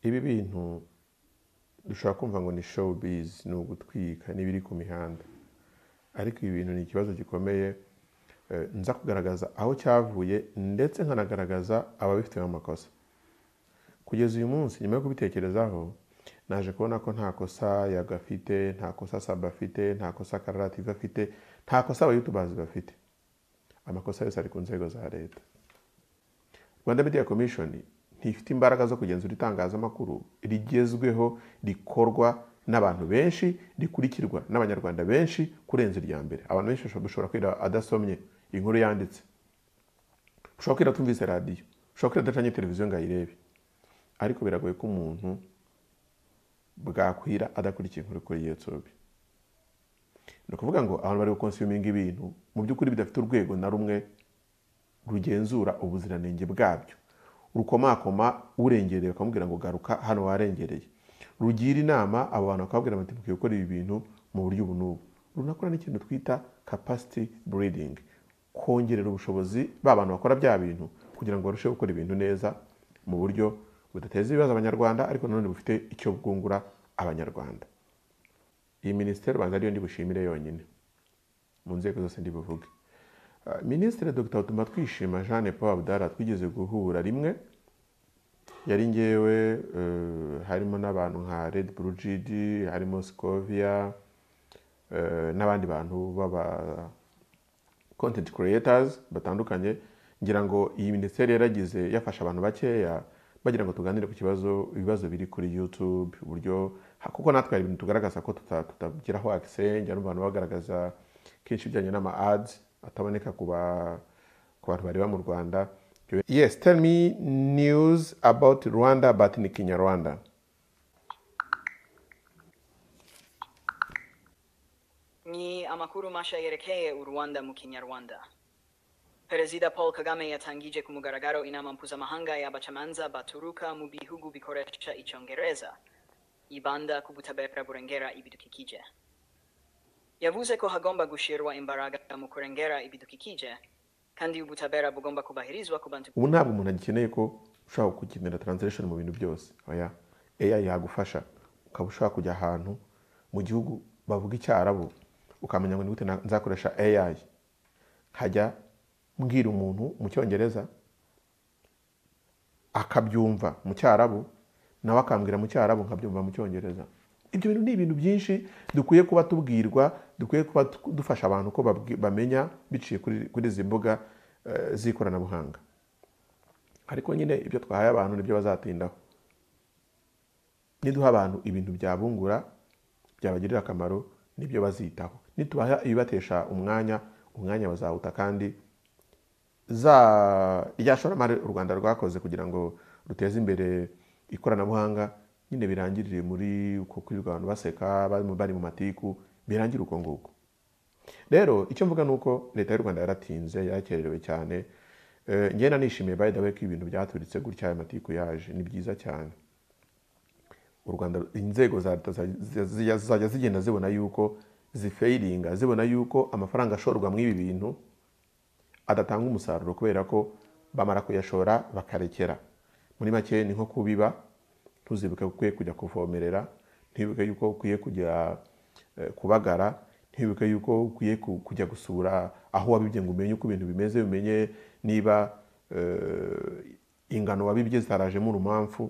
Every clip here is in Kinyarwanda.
ibi bintu dushobora kumva ngo ni showbiz, ni ugutwika n'ibiri ku mihanda, ariko ibi bintu ni ikibazo gikomeye. Nza kugaragaza aho cyavuye ndetse nkanagaragaza ababifitemo amakosa. Kugeza uyu munsi nyuma yo kubitekerezaho naje kubona ko nta kosa Yagafite, nta kosa Saba afite, nta kosa Karara TV afite, nta kosa abayutubers bafite. Amakosa yose ari ku nzego za leta. Rwanda Media Commission ntifite imbaraga zo kugenzura itangazamakuru rigezweho, rikorwa n'abantu benshi, rikurikirwa n'abanyarwanda benshi kurenza irya mbere. Abantu benshi bashobora kwira adasomye inkuru yanditse, ushobora kwira tumvise radio, ushobora kwira adacanye televiziyo ngo ayirebe, ariko biragoye ko umuntu bwakwira adakurikiye inkuru kuri YouTube. Ni ukuvuga ngo abantu bari gukonsuminga ibintu mu by'ukuri bidafite urwego na rumwe rugenzura ubuziranenge bwabyo, rukomakoma urengereye bakamubwira ngo garuka hano warengereye, rugira inama abo bantu bakabwira bati mukwiye gukora ibi bintu mu buryo ubu n'ubu. Runakora n'ikintu twita capacity building, kongerera ubushobozi bantu bakora bya bintu kugira ngo barusheho gukora ibintu neza mu buryo budateza ibibazo abanyarwanda, ariko nanone bufite icyo bwungura abanyarwanda. Iyi minisiteri banza ariyo ndi bushimire yonyine mu nzego zose ndi buvuge. Minisitiri Dr. Utumatwishima Jeanne Paul Abdallah twigeze guhura rimwe, yari ngewe, harimo n'abantu nka Red Blue GD, harimo Scovia, n'abandi bantu baba content creators batandukanye. Ngira ngo iyi minisiteri yaragize yafasha abantu bakeya bagira ngo tuganire ku ibibazo biri kuri YouTube, uburyo kuko natwe hari ibintu tugaragaza ko tutagiraho access. Njya n'abantu bagaragaza kenshi bijyanye n'ama ads ataboneka ku bantu bareba mu Rwanda. Yes, tell me news about Rwanda but in Kinyarwanda. Ni amakuru masha yerekeye u Rwanda mu Kinyarwanda. Perezida Paul Kagame yatangije ku mugaragaro inama mpuzamahanga y'abacamanza baturuka mu bihugu bikoresha icyongereza ibanda ku butabera burengera ibidukikije. Yavuze ko hagomba gushirwa imbaraga mu kurengera ibidukikije kandi ubutabera bugomba kubahirizwa ku bantu. Ubu ntabwo umuntu agikeneye ko ushaka kugenera translation mu bintu byose. Oya, AI yagufasha ukaba ushaka kujya ahantu mu gihugu bavuga icyarabu ukamenya ngo ni gute nzakoresha AI hajya mbwira umuntu mu cyongereza akabyumva mu cyarabu, nawe akambwira mu cyarabu nkabyumva mu cyongereza. Ibyo bintu ni ibintu byinshi dukwiye kuba tubwirwa, dukwiye kuba dufasha abantu ko bamenya biciye kuri izi mbuga z'ikoranabuhanga. Ariko nyine ibyo twahaye abantu nibyo bazatindaho. Niduha abantu ibintu byabungura, byabagirira akamaro, nibyo bazitaho. Nitubaha ibibatesha umwanya bazawuta. Kandi rya shoramari u Rwanda rwakoze kugira ngo ruteze imbere ikoranabuhanga nyine birangirire muri uko kwirirwa abantu baseka bari mu matiku, birangire uko nguko. Rero icyo mvuga nuko leta y'u Rwanda yaratinze, yakererewe cyane. Njye nanishimiye by the way ko ibintu byaturitse gutya, amatiku yaje, ni byiza cyane. U Rwanda inzego za leta zajya zigenda zibona yuko zifailinga, zibona yuko amafaranga ashorwa mu ibi bintu adatanga umusaruro kubera ko bamara kuyashora bakarekera. Muri make ni nko kubiba, ntuzibuke ukwiye kujya kuvomerera, ntibuke yuko ukwiye kujya kubagara, ntibuke yuko ukwiye kujya gusura aho wabibye ngo umenye uko ibintu bimeze, umenye niba ingano wabibye zitarajemo urumamfu.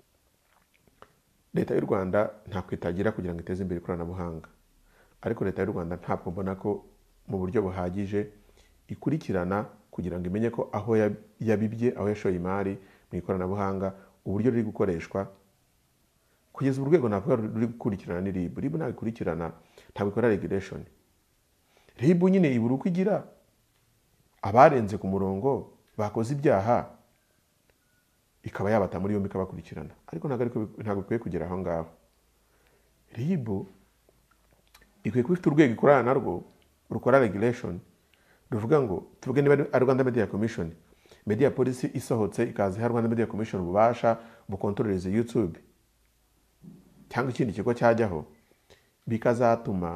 Leta y'u Rwanda nta kwitagira kugira ngo iteze imbere ikoranabuhanga, ariko leta y'u Rwanda ntabwo mbona ko mu buryo buhagije ikurikirana kugira ngo imenye ko aho yabibye, aho yashoye imari mu ikoranabuhanga, uburyo ruri gukoreshwa. Kugeza urwego navuga ruri gukurikirana ni RIB. RIB ntabwo ikurikirana, ntabwo ikora regulation. RIB nyine ibura uko igira abarenze ku murongo bakoze ibyaha ikaba yabata muri yombi ikabakurikirana, ariko ntabwo ikwiye kugera aho ngaho. RIB ikwiye kuba ifite urwego ikorana narwo rukora regulation, ruvuga ngo tuvuge niba ari Rwanda Media Commission, Media Policy isohotse ikaza ha Rwanda Media Commission ububasha bukontorereza YouTube cyangwa ikindi kigo cyajyaho, bikazatuma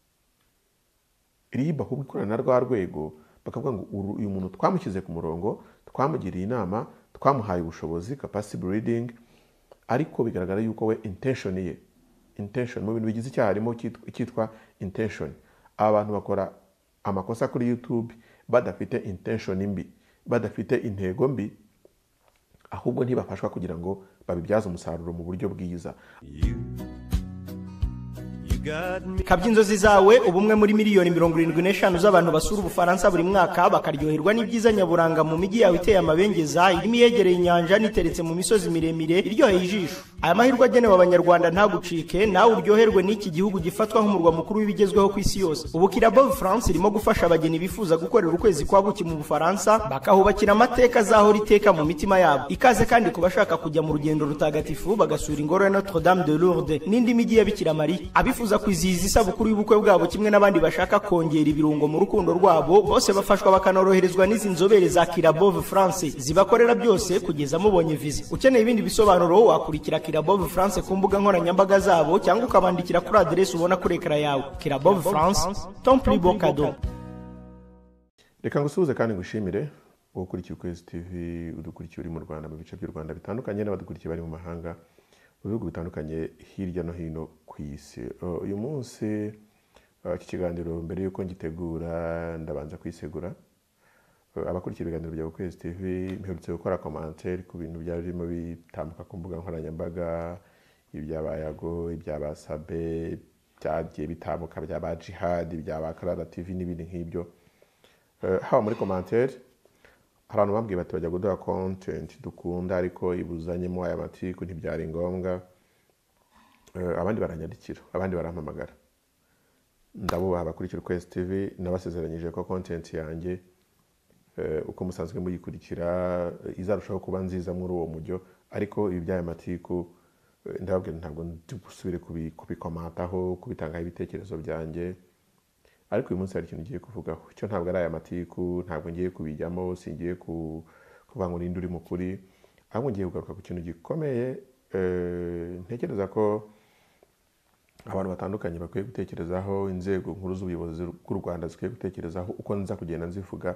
RIB ahubwo ikorana na rwa rwego bakavuga ngo uyu muntu twamushyize ku murongo, twamugiriye inama, twamuhaye ubushobozi, capacity building, ariko bigaragara yuko we intention mu bintu bigize icyaha harimo icyitwa intention. Abantu bakora amakosa kuri YouTube badafite intention mbi, badafite intego mbi, ahubwo ntibafashwa kugira ngo babibyaze umusaruro mu buryo bwiza. Kabya inzozi zawe, ubumwe muri miliyoni 75 z'abantu basura Ubufaransa buri mwaka bakaryoherwa n'ibyiza nyaburanga mu mijyi yawe iteye amabengeza, irimo yegereye inyanja niteretse mu misozi miremire iryoheye ijisho. Aya mahirwe agenewe abanyarwanda ntagucike, nawe uryoherwe n'iki gihugu gifatwa nk'umurwa mukuru w'ibigezweho ku isi yose. Ubu Kirabo France irimo gufasha abageni bifuza gukorera ukwezi kwa buki mu Bufaransa, bakahubakira amateka azahora iteka mu mitima yabo. Ikaze kandi kubashaka kujya mu rugendo rutagatifu bagasura ingoro ya Notre Dame de Lourdes n'indi mijyi ya Bikira Mariya. Abifuza kwizihiza isabukuru y'ubukwe bwabo kimwe n'abandi bashaka kongera ibirungo mu rukundo rwabo, bose bafashwa bakanoroherezwa n'izi nzobere za Kirabo France zibakorera byose kugeza mubonye visa. Ukeneye ibindi bisobanuro wakurikira Kirabo France ku mbuga nkoranyambaga zabo cyangwa ukabandikira kuri adresse ubona kuri ekara yawe. Kirabo France, ton plus beau cadeau. Reka ngusuhuze kandi ngushimire ukurikiye Ukwezi TV, udukurikiye uri mu Rwanda mu bice by'u Rwanda bitandukanye n'abadukurikiye bari mu mahanga mu bihugu bitandukanye hirya no hino ku isi. Uyu munsi iki kiganiro mbere yuko ngitegura ndabanza kwisegura. Abakurikira ibiganiro bya Ukwezi TV mperutse gukora commentaire ku bintu byarimo bitambuka ku mbuga nkoranyambaga, ibyabayago, ibyabasabe, byagiye bitambuka byaba Jihad, byaba Karara TV n'ibindi nk'ibyo. Haba muri commentaire abantu bambwiye bati bajya guduha content dukunda ariko ibuzanyemo aya matiku ntibyari ngombwa. Abandi baranyandikira, abandi barampamagara. Ndabubaha abakurikira Ukwezi TV, nabasezeranyije ko content yanjye uko musanzwe muyikurikira izarushaho kuba nziza muri uwo mujyo, ariko ibi by'aya matiku ndababwira ntabwo ndusubire kubikomataho, kubitangaho ibitekerezo byanjye. Ariko uyu munsi hari ikintu ngiye kuvugaho, cyo ntabwo ari aya matiku, ntabwo ngiye kubijyamo, singiye kuvuga ngo ninde uri mukuri, ahubwo ngiye kugaruka ku kintu gikomeye. Ntekereza ko abantu batandukanye bakwiye gutekerezaho, inzego nkuru z'ubuyobozi bw'u Rwanda zikwiye gutekerezaho uko nza kugenda nzivuga.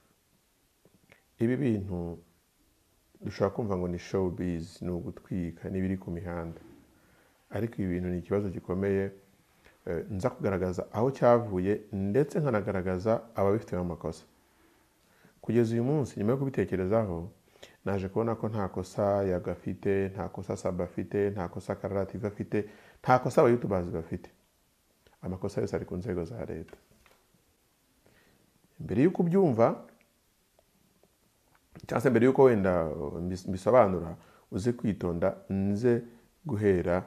Ibi bintu dushobora kumva ngo ni showbiz, ni ugutwika n'ibiri ku mihanda, ariko ibi bintu ni ikibazo gikomeye. Nza kugaragaza aho cyavuye ndetse nkanagaragaza ababifitemo amakosa. Kugeza uyu munsi nyuma yo kubitekerezaho naje kubona ko nta kosa yagafite, nta kosa Saba afite, nta kosa Karara TV afite, nta kosa aba YouTubers bafite. Amakosa yose ari ku nzego za leta. Mbere y'uko ubyumva cyangwa se mbere y'uko wenda mbisobanura, uze kwitonda nze guhera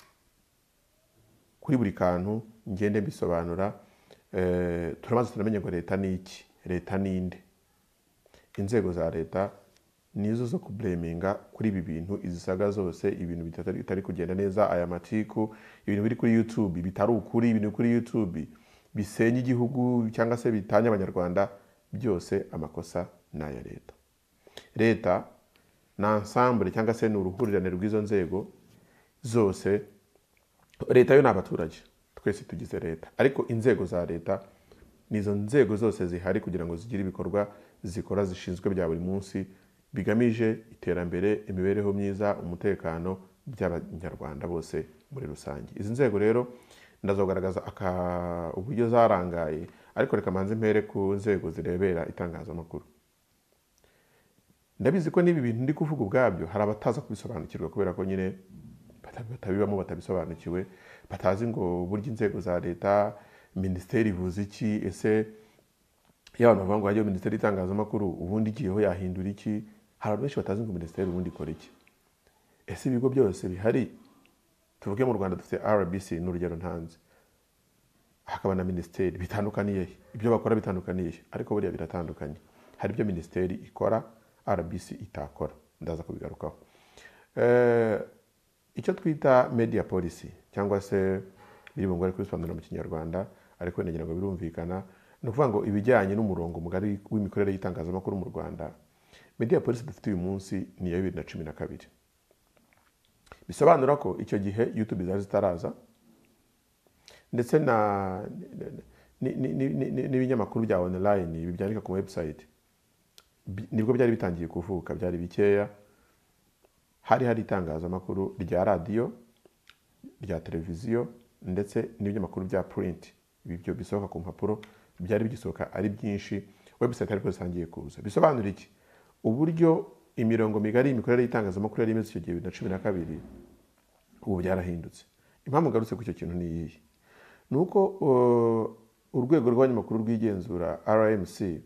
kuri buri kantu ngende mbisobanura. Turamaze tunamenye ngo leta ni iki, leta ninde. Inzego za leta nizo zo kublaminga kuri ibi bintu, izisaga zose, ibintu bitari kugenda neza, aya matiku, ibintu biri kuri YouTube bitari ukuri, ibintu kuri YouTube bisenya igihugu cyangwa se bitanya abanyarwanda, byose amakosa n'aya leta. Leta na ensemble cyangwa se ni uruhurirane rw'izo nzego zose. Leta yo n'abaturage, twese tugize leta, ariko inzego za leta nizo nzego zose zihari kugira ngo zigire ibikorwa zikora zishinzwe bya buri munsi bigamije iterambere, imibereho myiza, umutekano by'abanyarwanda bose muri rusange. Izi nzego rero ndazogaragaza uburyo zarangaye, ariko reka manze mpere ku nzego zirebera itangazamakuru. Ndabizi ko nibi bintu ndi kuvuga ubwabyo hari abataza kubisobanukirwa kubera ko nyine batabibamo, batabisobanukiwe, batazi ngo burya inzego za leta, minisiteri ivuze iki, ese y'abantu bavuga ngo hajyaho minisiteri y'itangazamakuru ubundi igiyeho yahindura iki. Hari abantu benshi batazi ngo minisiteri ubundi ikora iki. Ese ibigo byose bihari, tuvuge mu Rwanda dufite RBC n'urugero ntanze, hakaba na minisiteri, bitandukaniye, ibyo bakora bitandukaniye, ariko buriya biratandukanye. Hari ibyo minisiteri ikora RBC itakora, ndaza kubigarukaho. Icyo twita media policy cyangwa se biri bungore kubisobanura mu Kinyarwanda, ariko nagira ngo birumvikana, no kuvuga ngo ibijyanye n'umurongo mugari w'imikorere y'itangazamakuru mu Rwanda. Media policy dufite uyu munsi ni ya 2012. Bisobanura ko icyo gihe YouTube zari zitaraza, ndetse n'ibinyamakuru bya online bibyandika ku website nibwo byari bitangiye kuvuka, byari bikeya. hari itangazamakuru rya radiyo, rya televiziyo ndetse n'ibinyamakuru bya print, ibyo bisohoka ku mpapuro byari bigisohoka ari byinshi, website ariko zisangiye kuza. Bisobanura iki? Uburyo imirongo migari y'imikorere y'itangazamakuru yari imeze icyo gihe 2012 ubu byarahindutse. Impamvu ngarutse ku icyo kintu ni iyi: nuko urwego rw'abanyamakuru rwigenzura RMC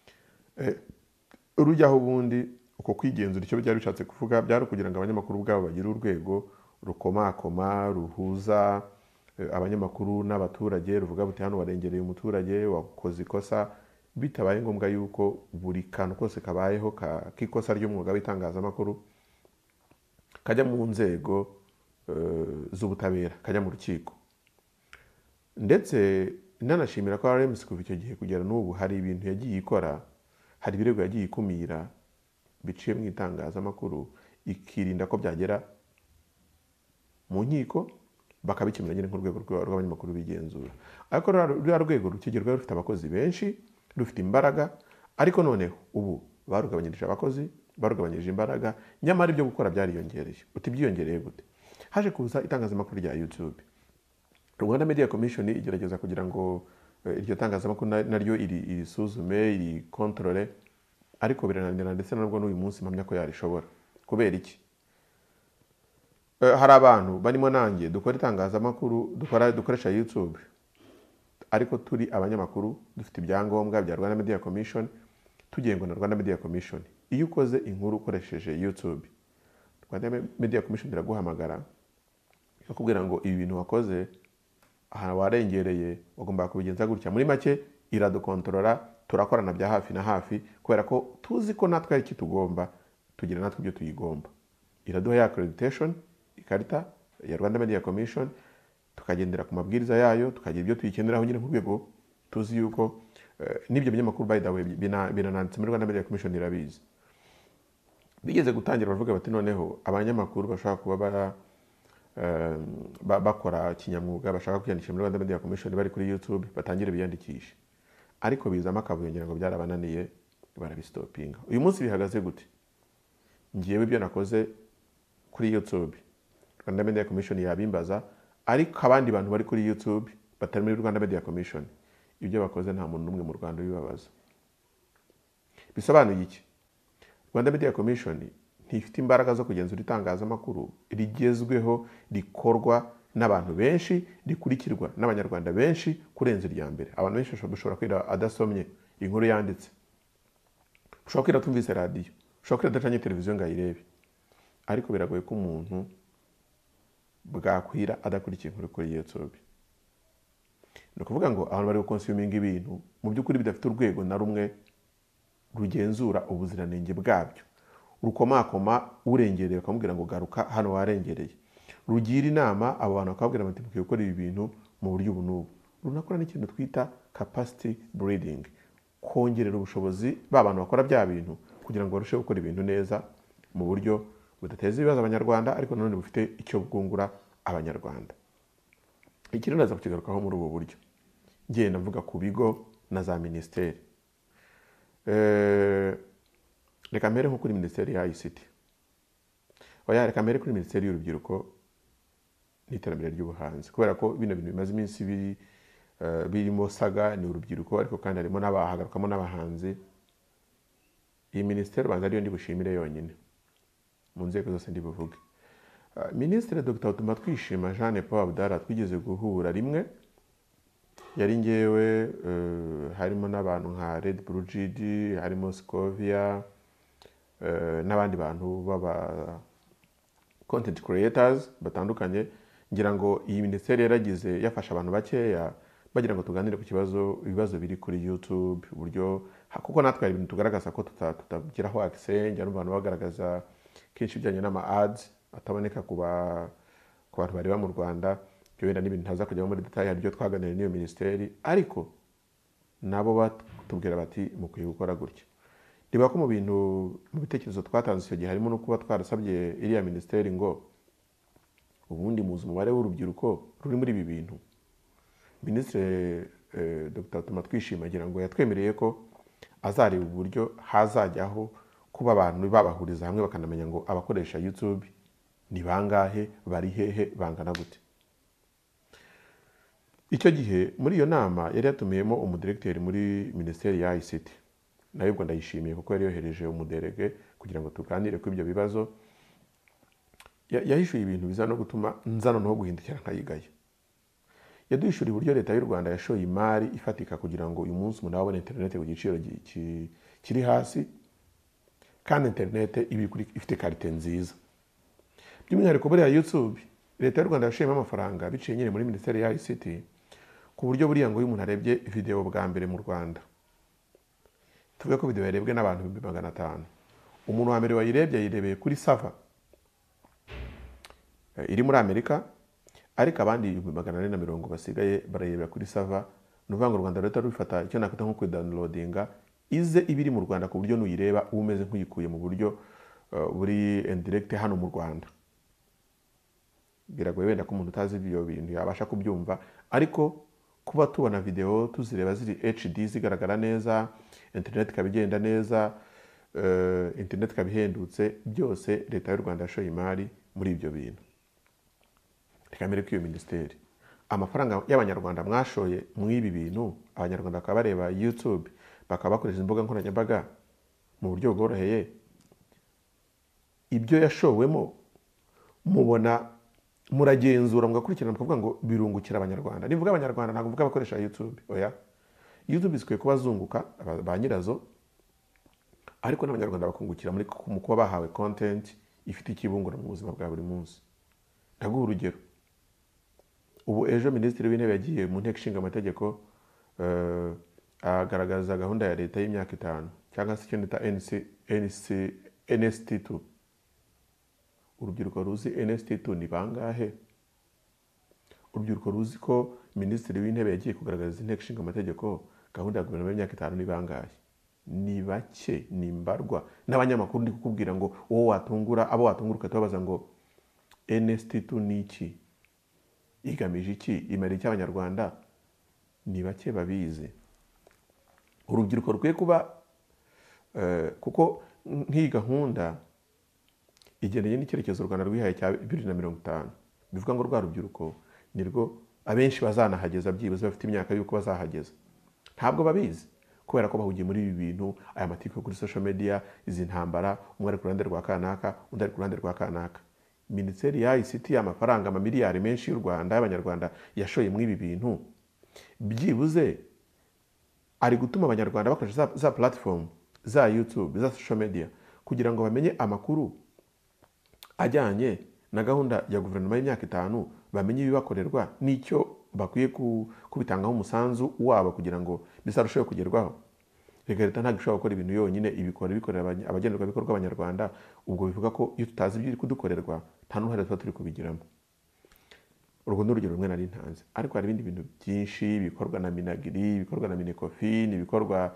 rujyaho ubundi uko kwigenzura icyo byari bishatse kuvuga byari kugira ngo abanyamakuru ubwabo bagire urwego rukomakoma ruhuza abanyamakuru n'abaturage, ruvuga buti hano warengereye umuturage, wakoze ikosa, bitabaye ngombwa yuko buri kantu kose kabayeho k'ikosa ry'umwuga w'itangazamakuru kajya mu nzego z'ubutabera, kajya mu rukiko. Ndetse nanashimira ko RMC kuva icyo gihe kugera n'ubu hari ibintu yagiye ikora, hari ibirego yagiye ikumira biciye mu itangazamakuru, ikirinda ko byagera mu nkiko bakabikemura nyine nk'urwego rw'abanyamakuru bigenzura. Ariko ruriya rwego rukigerwa rufite abakozi benshi, rufite imbaraga, ariko noneho ubu barugabanyirije abakozi, barugabanyirije imbaraga, nyamara ibyo gukora byariyongereye. Uti byiyongereye gute? Haje kuza itangazamakuru rya YouTube. Rwanda Media Commission igerageza kugira ngo iryo tangazamakuru naryo irisuzume, irikontorore, ariko birananira, ndetse nabwo n'uyu munsi mpamya ko yarishobora. Kubera iki? Hari abantu barimo nanjye dukora itangazamakuru, dukoresha YouTube, ariko turi abanyamakuru, dufite ibyangombwa bya Rwanda Media Commission, tugengwa na Rwanda Media Commission. Iyo ukoze inkuru ukoresheje YouTube, Rwanda Media Commission iraguhamagara ikakubwira ngo ibi bintu wakoze aha warengereye, wagomba kubigenza gutya. Muri make iradukontorora, turakorana bya hafi na hafi, kubera ko tuzi ko natwe ari iki tugomba, tugira natwe ibyo tuyigomba. Iraduha ya accreditation, ikarita ya Rwanda Media Commission, tukagendera ku mabwiriza yayo, tukagira ibyo tuyikeneraho nyine nk'urwego tuzi yuko n'ibyo binyamakuru by the way binananditse muri Rwanda Media Commission irabizi. Bigeze gutangira bavuga bati noneho abanyamakuru bashaka kuba bakora kinyamwuga, bashaka kwiyandikisha muri Rwanda Media Commission bari kuri YouTube, batangire biyandikishe. Ariko bizamo akavuyo ngira ngo byarabananiye, barabistopinga. Uyu munsi bihagaze gute? Ngiyewe ibyo nakoze kuri YouTube, Rwanda Media Commission yabimbaza, ariko abandi bantu bari kuri YouTube batari muri Rwanda Media Commission, ibyo bakoze nta muntu n'umwe mu Rwanda bibabaza. Bisobanuye iki? Rwanda Media Commission ntifite imbaraga zo kugenzura itangazamakuru rigezweho, rikorwa n'abantu benshi, rikurikirwa n'abanyarwanda benshi kurenza irya mbere. Abantu benshi bashobora kwira adasomye inkuru yanditse, ushobora kwira tumvise radiyo, ushobora kwira adacanye televiziyo ngo ayirebe, ariko biragoye ko umuntu bwakwira adakurikiye inkuru kuri YouTube. Ni ukuvuga ngo abantu bari gukonsuminga ibintu mu by'ukuri bidafite urwego na rumwe rugenzura ubuziranenge bwabyo, rukomakoma urengereye bakamubwira ngo garuka hano warengereye, rugira inama abo bantu bakababwira bati mukwiye gukora ibi bintu mu buryo ubu n'ubu. Runakora n'ikintu twita capacity building, kongerera ubushobozi ba bantu bakora bya bintu kugira ngo barusheho gukora ibintu neza mu buryo budateza ibibazo abanyarwanda, ariko nanone bufite icyo bwungura abanyarwanda. Iki ndaza kukigarukaho muri ubu buryo, ngenda mvuga ku bigo na za ministeri. Reka mbere nko kuri Minisiteri ya ICT, reka mbere kuri Minisiteri y'Urubyiruko n'Iterambere ry'Ubuhanzi, kubera ko bino bintu bimaze iminsi birimo saga ni urubyiruko, ariko kandi harimo n'abahagarukamo n'abahanzi. Iyi minisiteri banza ariyo ndi bushimire yonyine mu nzego zose ndi buvuge. Minisitiri Dr. Tumatwishima Jeanne Paul Abdallah twigeze guhura rimwe, yari ngewe, harimo n'abantu nka Red Blue GD, harimo Scovia, n'abandi bantu baba content creators batandukanye. Ngira ngo iyi minisiteri yaragize yafasha abantu bakeya bagira ngo tuganire ku ibibazo biri kuri YouTube, uburyo kuko natwe hari ibintu tugaragaza ko tutagiraho access. Njya n'abantu bagaragaza kenshi bijyanye n'ama ads ataboneka ku bantu bareba mu Rwanda, byo wenda n'ibintu ntaza kujya muri detail haryo twaganira n'iyo minisiteri, ariko nabo batubwira bati mukwiye gukora gutya. Ndiba ko mu bitekerezo twatanze icyo gihe harimo no kuba twarasabye iriya minisiteri ngo ubundi muzi umubare w'urubyiruko ruri muri ibi bintu. Minisitiri Dr. Tumatwishima agira ngo yatwemereye ko azareba uburyo hazajyaho kuba abantu babahuriza hamwe bakanamenya ngo abakoresha YouTube ni bangahe, bari hehe, bangana gute. Icyo gihe muri iyo nama yari yatumiyemo umudirekiteri muri Minisiteri ya ICT, nayo ubwo ndayishimiye kuko yari yohereje umuderege kugira ngo tuganire ku ibyo bibazo. Yahishuye ibintu biza no gutuma nza noneho guhindukira nkayigaye. Yaduhishuriye uburyo leta y'u Rwanda yashoye imari ifatika kugira ngo uyu munsi umuntu abone internet ku giciro kiri hasi, kandi internet ifite karite nziza. By'umwihariko buriya YouTube leta y'u Rwanda yashoyemo amafaranga biciye nyine muri Minisiteri ya ICT, ku buryo buriya ngo iyo umuntu arebye video bwa mbere mu Rwanda, tuvuge ko video yarebwe n'abantu 500, umuntu wa mbere wayirebye yayirebeye kuri server iri muri Amerika, ariko abandi 440 basigaye barayirebera kuri server. Nuvuga ngo u Rwanda leta rubifata icyo nakwita nko downloadinga ize ibiri mu Rwanda ku buryo nuyireba umeze nk'uyikuye mu buryo buri indirect hano mu Rwanda. Biragoye wenda ko umuntu utazi ibyo bintu yabasha kubyumva, ariko kuba tubona video tuzireba ziri HD zigaragara neza, internet kabigenda neza, internet kabihendutse, byose leta y'u Rwanda yashoye imari muri ibyo bintu. Rikamere ko iyo minisiteri amafaranga y'abanyarwanda mwashoye mu ibi bintu, abanyarwanda bakaba bareba YouTube, bakaba bakoresha imbuga nkoranyambaga mu buryo bworoheye, ibyo yashowemo mubona muragenzura mugakurikirana mukavuga ngo birungukira abanyarwanda. Nivuga abanyarwanda ntabwo mvuga abakoresha YouTube, oya. YouTube zikwiye kuba zunguka ba nyirazo, ariko n'abanyarwanda bakungukira mu kuba bahawe content ifite ikibungura mu buzima bwa buri munsi. Ndaguha urugero. Ubu ejo Minisitiri w'Intebe yagiye mu nteko ishinga amategeko agaragaza gahunda ya leta y'imyaka 5 cyangwa se icyo nita NST2. Urubyiruko ruzi NST2 ni bangahe? Urubyiruko ruzi ko Minisitiri w'Intebe yagiye kugaragaza inteko ishinga amategeko gahunda ya guverinoma y'imyaka 5 ni bangahe? Ni bake, ni mbarwa. N'abanyamakuru ndi kukubwira ngo wowe watungura abo watungura ukatabaza ngo NST2 ni iki, igamije iki, imara iki abanyarwanda, ni bake babizi. Urubyiruko rukwiye kuba kuko nk'iyi gahunda igendanye n'icyerekezo u Rwanda rwihaye cya 2050, bivuga ngo rwa rubyiruko nirwo abenshi bazanahageza, byibuze bafite imyaka y'uko bazahageza. Ntabwo babizi kubera ko bahugiye muri ibi bintu, aya matiko kuri social media, izi ntambara, umwe ari ku ruhande rwa kanaka, undi ari ku ruhande rwa kanaka. Minisiteri ya ICT amafaranga amamiliyari menshi y'u Rwanda y'abanyarwanda yashoye muri ibi bintu, byibuze ari gutuma abanyarwanda bakoresha za platform za YouTube, za social media kugira ngo bamenye amakuru ajyanye na gahunda ya guverinoma y'imyaka 5, bamenye ibibakorerwa n'icyo bakwiye kubitangaho umusanzu wabo kugira ngo bizarusheho kugerwaho. Leta ntabwo ishobora gukora ibintu yonyine, ibikorera abagenerwabikorwa abanyarwanda. Ubwo bivuga ko iyo tutazi ibyo kudukorerwa nta n'uruhare tuba turi kubigiramo. Urwo ni urugero rumwe nari ntanze, ariko hari ibindi bintu byinshi bikorwa na Minagiri, bikorwa na Minecofin, bikorwa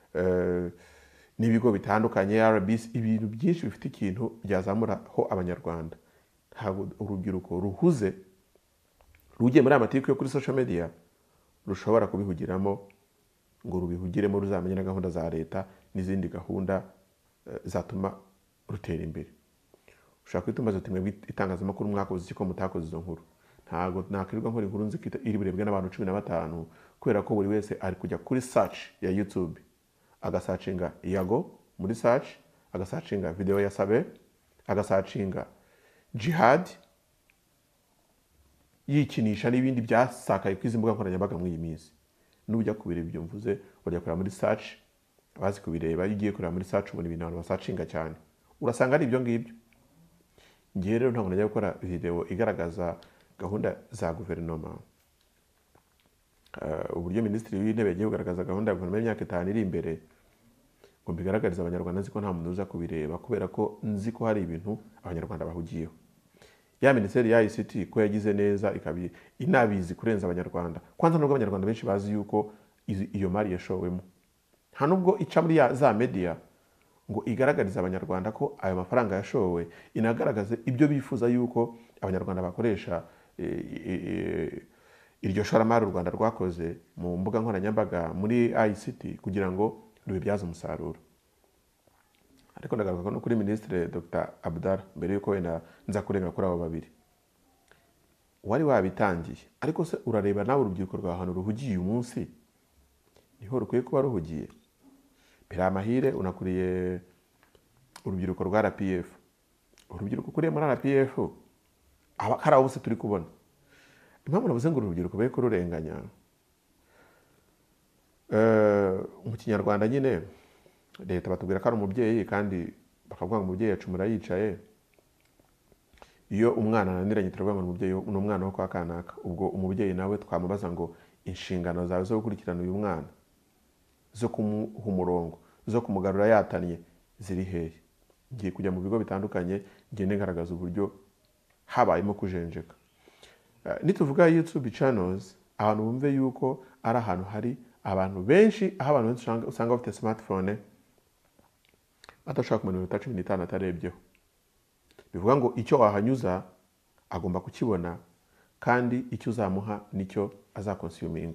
n'ibigo bitandukanye, RBC, ibintu byinshi bifite ikintu byazamuraho abanyarwanda. Ntabwo urubyiruko ruhuze rugiye muri amatiko yo kuri social media rushobora kubihugiramo ngo rubihugiremo ruzamenye na gahunda za leta n'izindi gahunda zatuma rutera imbere. Ushaka kwitumbaza uti mwebwe itangazamakuru mwakoze iki ko mutakoze izo nkuru? Ntabwo nakirirwa nkora inkuru nzi iri burebwe n'abantu 15, kubera ko buri wese ari kujya kuri search ya YouTube agasacinga Yago muri search, agasacinga video ya Sabe, agasacinga Jihad, yikinisha n'ibindi byasakaye kwizi mbuga nkoranyambaga muri iyi minsi. Nujya kubireba ibyo mvuze wajya kureba muri search, abazi kubireba igiye kureba muri search ubona ibintu abantu basacinga cyane, urasanga ari ibyo ngibyo. Ngiye rero ntabwo najya gukora video igaragaza gahunda za guverinoma, uburyo Minisitiri w'Intebe yagiye kugaragaza gahunda ya guverinoma y'imyaka 5 iri imbere, ngo mbigaragariza abanyarwanda nzi ko nta muntu uza kubireba, kubera ko nzi ko hari ibintu abanyarwanda bahugiyeho. Ya Minisiteri ya ICT ko yagize neza inabizi kurenza abanyarwanda. Kwanza nubwo abanyarwanda benshi bazi yuko iyo mari yashowemo, nta nubwo ica muri za media ngo igaragariza abanyarwanda ko ayo mafaranga yashowe, inagaragaze ibyo bifuza yuko abanyarwanda bakoresha iryo shoramari u Rwanda rwakoze mu mbuga nkoranyambaga muri ICT kugira ngo rubibyaze umusaruro. ariko ndagaruka no kuri Minisitiri Dr Abdallah mbere yuko wenda nza kurenga kuri abo babiri. Wari wabitangiye, ariko se urareba nawe urubyiruko rwa hano ruhugiye uyu munsi niho rukwiye kuba ruhugiye? Mbere amahire unakuriye urubyiruko rwa RPF. Urubyiruko kuriye muri RPF hari abo bose turi kubona. Impamvu navuze ngo urubyiruko be kururenganya, mu Kinyarwanda nyine leta batubwira ko ari umubyeyi, kandi bakavuga ngo umubyeyi acumura yicaye. Iyo umwana ananiranye turavuga ngo umubyeyi ni umwana wo kwa kanaka. Ubwo umubyeyi nawe twamubaza ngo inshingano zawe zo gukurikirana uyu mwana, zo kumuha umurongo, zo kumugarura yatanye ziri hehe? Ngiye kujya mu bigo bitandukanye ngende ngaragaza uburyo habayemo kujenjeka. Nituvuga YouTube channels, abantu bumve yuko ari ahantu hari abantu benshi, aho abantu benshi usanga bafite smartphone badashaka kumenya iminota 15 atarebyeho. Bivuga ngo icyo wahanyuza agomba kukibona, kandi icyo uzamuha nicyo azakonsuminga.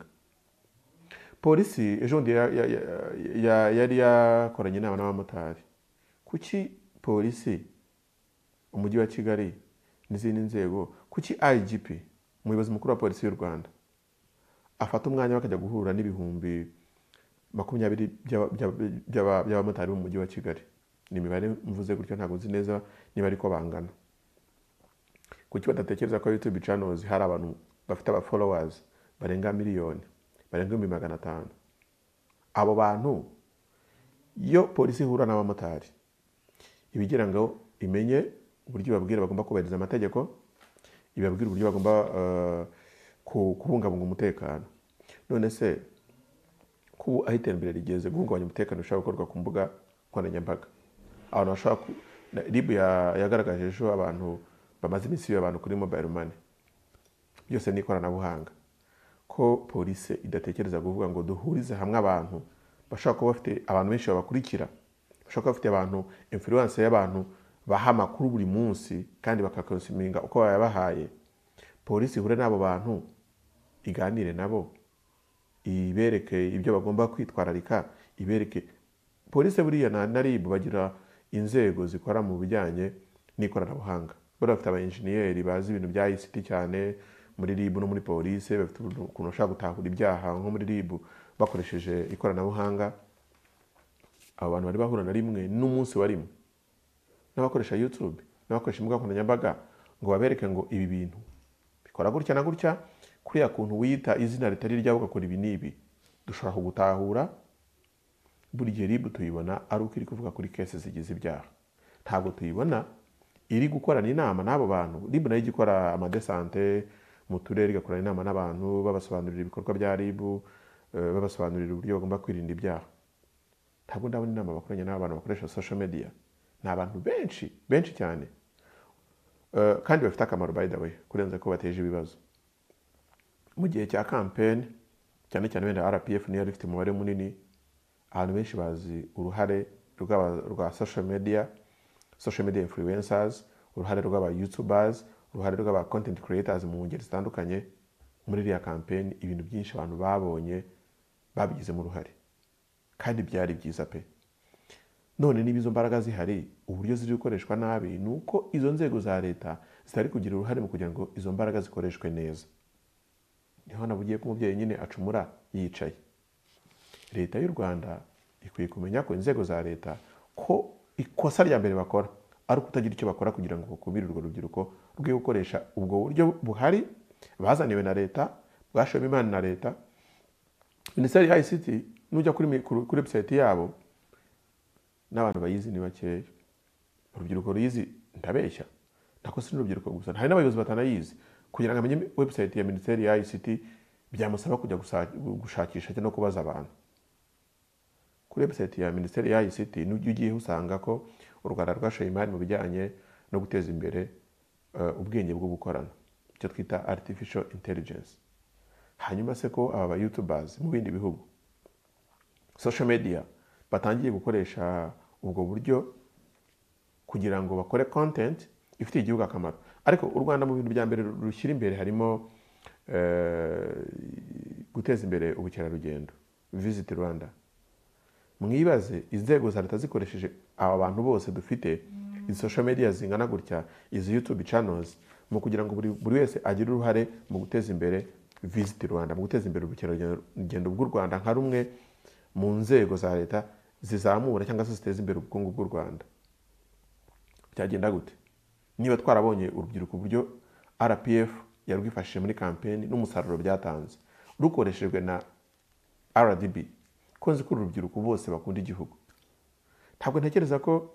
Polisi ejo ndi yari yakoranye inama n'abamotari. Kuki polisi, umujyi wa Kigali n'izindi nzego, kuki IGP, umuyobozi mukuru wa polisi y'u Rwanda, afata umwanya bakajya guhura n'ibihumbi 20 by'abamotari mu mujyi wa Kigali? Ni imibare mvuze gutyo, ntabwo nzi neza niba ariko bangana. Kuki badatekereza ko YouTube channels hari abantu bafite aba followers barenga miliyoni, barenga 500,000? Abo bantu iyo polisi ihura n'abamotari ibigira ngo imenye uburyo babwira bagomba kubahiriza amategeko, ibabwira uburyo bagomba kubungabunga umutekano. None se ko aho iterambere rigeze, guhungabanya umutekano ushobora gukorwa ku mbuga nkoranyambaga. Abantu bashaka RIB yagaragaje ejo abantu bamaze iminsi y'abantu kuri mobile money, byose ni ikoranabuhanga. Ko polisi idatekereza kuvuga ngo duhurize hamwe abantu bashaka kuba bafite abantu benshi babakurikira, bashaka kuba bafite abantu influence y'abantu baha amakuru buri munsi kandi bakakonsuminga uko bayabahaye. Polisi ihure n'abo bantu, iganire nabo, ibereke ibyo bagomba kwitwararika, ibereke. Polisi buriya na RIB bagira inzego zikora mu bijyanye n'ikoranabuhanga. Bari bafite aba engineer bazi ibintu bya ICT cyane muri RIB no muri polisi, bafite ukuntu bashaka gutahura ibyaha nko muri RIB bakoresheje ikoranabuhanga. Abo bantu bari bahura na rimwe n'umunsi wa rimwe n'abakoresha YouTube, n'abakoresha imbuga nkoranyambaga, ngo babereke ngo ibi bintu bikora gutya na gutya, kuriya kuntu wiyita izina ritari ryawe ugakora ibi n'ibi, dushobora kugutahura. Buri gihe RIB tuyibona ari uko iri kuvuga kuri cases zigize ibyaha, ntabwo tuyibona iri gukorana inama n'abo bantu. RIB nayo igikora amadesante mu turere, igakorana inama n'abantu babasobanurira ibikorwa bya RIB, babasobanurira uburyo bagomba kwirinda ibyaha. Ntabwo ndabona inama bakoranye n'abantu bakoresha social media. Ni abantu benshi cyane, kandi bafite akamaro by the way, kurenza ko bateje ibibazo. Mu gihe cya campaign cyane cyane wenda RPF niyo rifite umubare munini, abantu benshi bazi uruhare rwa social media influencers, uruhare rw'aba YouTubers, uruhare rw'aba content creators mu ngeri zitandukanye. Muri iriya campaign ibintu byinshi abantu babonye babigizemo uruhare, kandi byari byiza pe. None niba izo mbaraga zihari, uburyo ziri gukoreshwa nabi, nuko izo nzego za leta zitari kugira uruhare mu kugira ngo izo mbaraga zikoreshwe neza. Niho nabugiye ko umubyeyi nyine acumura yicaye. Leta y'u Rwanda ikwiye kumenya ko inzego za leta ko ikosa rya mbere bakora ari ukutagira icyo bakora kugira ngo bakumire urwo rubyiruko rwe gukoresha ubwo buryo buhari bazaniwe na leta, bwashowe imana na leta. Minisiteri ya ICT nujya kuri website yabo, n'abantu bayizi ni bakeya. Urubyiruko ruyizi ndabeshya, nako si n'urubyiruko gusa, hari n'abayobozi batanayizi. Kugira ngo amenye website ya Minisiteri ya ICT byamusaba kujya gushakisha cyangwa no kubaza abantu. Kuri website ya Minisiteri ya ICT n'ujya ugiye usanga ko u Rwanda rwashoye imari mu bijyanye no guteza imbere ubwenge bwo gukorana, icyo twita artificial intelligence. Hanyuma se ko aba YouTubers mu bindi bihugu social media batangiye gukoresha ubwo buryo kugira ngo bakore content ifitiye igihugu akamaro. Ariko u Rwanda mu bintu bya mbere rushyira imbere harimo guteza imbere ubukerarugendo, Visit Rwanda. mwibaze inzego za leta zikoresheje aba bantu bose dufite, izi social media zingana gutya, izi YouTube channels, mu kugira ngo buri wese agire uruhare mu guteza imbere Visit Rwanda, mu guteza imbere ubukerarugendo bw'u Rwanda nka rumwe mu nzego za leta zizamura cyangwa se ziteza imbere ubukungu bw'u Rwanda. Byagenda gute? Niba twarabonye urubyiruko uburyo RPF yarwifashije muri campaign n'umusaruro byatanze, rukoreshejwe na RDB, konzi ko urubyiruko bose bakunda igihugu. Ntabwo ntekereza ko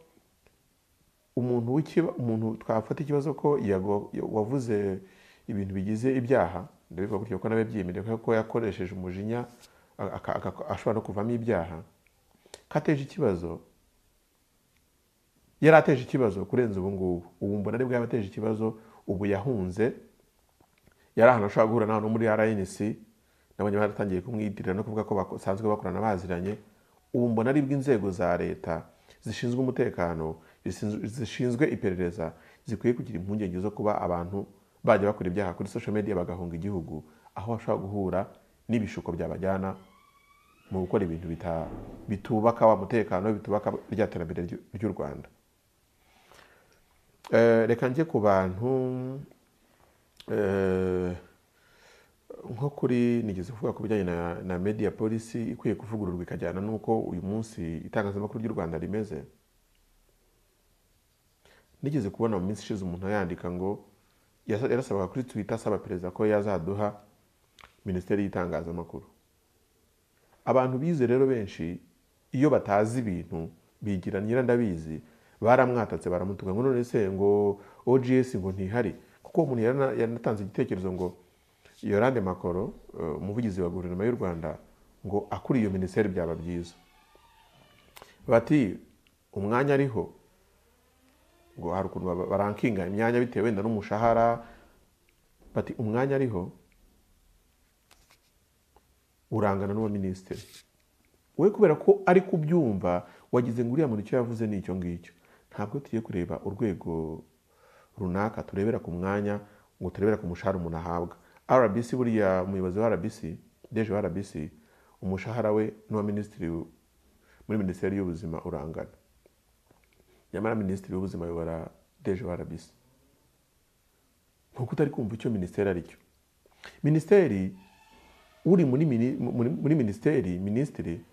umuntu twafata ikibazo ko wavuze ibintu bigize ibyaha, ndabivuga gutyo ko nabe byemerewe ko yakoresheje umujinya ashobora no kuvamo ibyaha, kateje ikibazo, yari ateje ikibazo kurenza ubu ngubu. Ubu mbona nibwo yabateje ikibazo, ubu yahunze, yari ahantu ashobora guhura n'abantu muri RNC, nabonye baratangiye kumwitirira no kuvuga ko basanzwe bakorana baziranye. Ubu mbona aribwo inzego za leta zishinzwe umutekano, zishinzwe iperereza, zikwiye kugira impungenge zo kuba abantu bajya bakora ibyaha kuri social media bagahunga igihugu, aho bashobora guhura n'ibishuko byabajyana mu gukora ibintu bitubaka wa mutekano, bitubaka rya terambere ry'u Rwanda. Reka njye ku bantu nko kuri nigeze kuvuga ku bijyanye na media policy ikwiye kuvugururwa ikajyana n'uko uyu munsi itangazamakuru ry'u Rwanda rimeze. Nigeze kubona mu minsi ishize umuntu yandika ngo yarasabaga kuri Twitter asaba perezida ko yazaduha minisiteri y'itangazamakuru. Abantu bize rero benshi iyo batazi ibintu bigira nyirandabizi, baramwatatse baramutuka ngo none se ngo OGS ngo ntihari, kuko umuntu yanatanze igitekerezo ngo Yolande Makoro, umuvugizi wa guverinoma y'u Rwanda, ngo akuri iyo minisiteri byaba byiza. Bati umwanya ariho, ngo hari ukuntu barankinga imyanya bitewe wenda n'umushahara, bati umwanya ariho urangana n'uwa minisitiri. We kubera ko ari kubyumva wagize ngo uriya muntu icyo yavuze ni icyo ngicyo. Ntabwo tugiye kureba urwego runaka turebera ku mwanya, ngo turebera ku mushahara umuntu ahabwa. RBC buriya umuyobozi wa RBC, deje wa RBC, umushahara we n'uwa minisitiri muri minisiteri y'ubuzima urangana. Nyamara minisitiri w'ubuzima ayobora deje wa RBC. Nkuko utari kumva icyo minisiteri ari cyo. Minisiteri uri muri minisiteri, minisitiri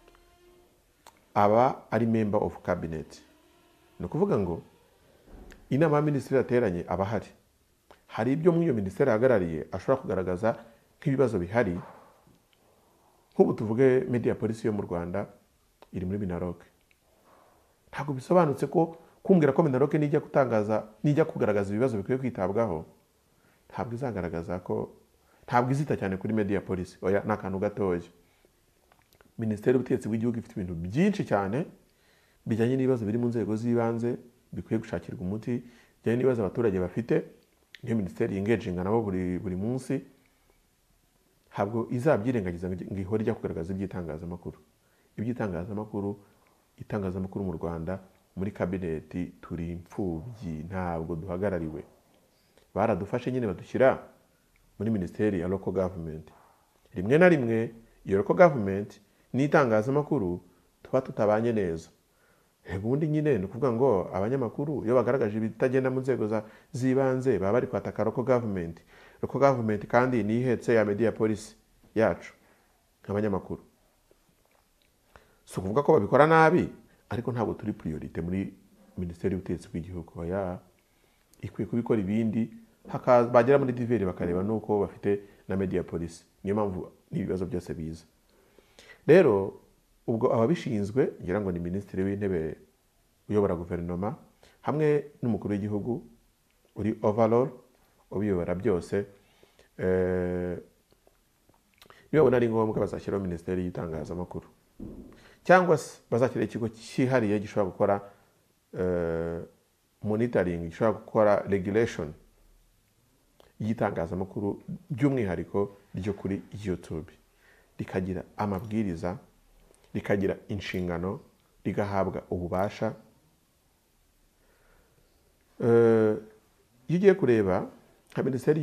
aba ari member of cabinet. Ni ukuvuga ngo inama ya minisitiri yateranye aba hari. Hari ibyo muri iyo minisiteri ahagarariye ashobora kugaragaza nk'ibibazo bihari. Nk'ubu tuvuge media policy yo mu Rwanda iri muri Minaloc. Ntabwo bisobanutse ko kumbwira ko Minaloc nijya kugaragaza ibibazo bikwiye kwitabwaho, ntabwo izagaragaza ko, ntabwo izita cyane kuri media policy. Oya, ni akantu gatoya. Minisiteri y'ubutegetsi bw'igihugu ifite ibintu byinshi cyane bijyanye n'ibibazo biri mu nzego z'ibanze bikwiye gushakirwa umuti, bijyanye n'ibibazo abaturage bafite. Niyo minisiteri yingejenga nabo buri munsi. Ntabwo izabyirengagiza ngo ihore ijya kugaragaza iby'itangazamakuru. Itangazamakuru mu Rwanda muri kabineti turi imfubyi, ntabwo duhagarariwe. Baradufashe nyine badushyira muri minisiteri ya local government. Rimwe na rimwe iyo local government n'itangazamakuru tuba tutabanye neza. Ubundi nyine ni ukuvuga ngo abanyamakuru iyo bagaragaje ibitagenda mu nzego z'ibanze baba bari kwataka local government. Local government kandi ni ihetse ya media policy yacu nk'abanyamakuru. Si ukuvuga ko babikora nabi, ariko ntabwo turi priorite muri minisiteri y'ubutegetsi bw'igihugu. Oya, ikwiye kubikora ibindi, bagera muri diveri bakareba nuko bafite na media policy. Niyo mpamvu n'ibibazo byose biza. Rero ubwo ababishinzwe ngira ngo ni minisitiri w'intebe uyobora guverinoma hamwe n'umukuru w'igihugu uri overall ubiyobora byose. Niyo babona ari ngombwa bazashyiraho minisiteri y'itangazamakuru, cyangwa se bazashyiraho ikigo cyihariye gishobora gukora monitoring, gishobora gukora regulation y'itangazamakuru by'umwihariko ryo kuri YouTube, rikagira amabwiriza, rikagira inshingano, rigahabwa ububasha. Iyo ugiye kureba nka minisiteri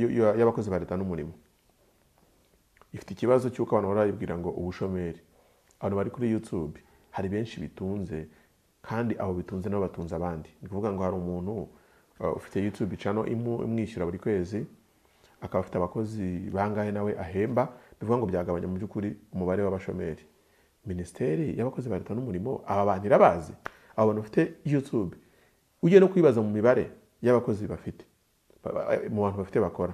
y'abakozi ba leta n'umurimo, ifite ikibazo cy'uko abantu barayibwira ngo ubushomeri. abantu bari kuri YouTube hari benshi bitunze, kandi abo bitunze nabo batunze abandi. Ni kuvuga ngo hari umuntu ufite YouTube channel imwishyura buri kwezi, akaba afite abakozi bangahe nawe ahemba, bivuga ngo byagabanya mu by'ukuri umubare w'abashomeri. Minisiteri y'abakozi ba leta n'umurimo aba bantu irabazi, abo bantu bafite YouTube ugiye no kwibaza mu mibare y'abakozi bafite, mu bantu bafite bakora,